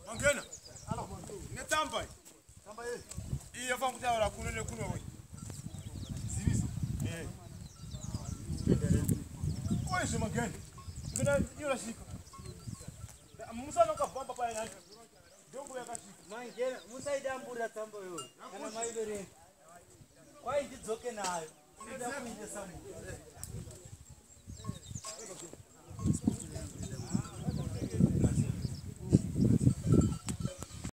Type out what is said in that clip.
Angena. Netamba. Tamba ye. Iye fa kutawala kunene kuno we. Sibisi. Kwa hiyo magani. Ngina yola shika. Musa no kavamba pa yana. Jongo yakashika. Mangena Musa idambura tamba yo. Kana maibere. Kwa hiyo ndidzoke nayo. Ndida kuite samu.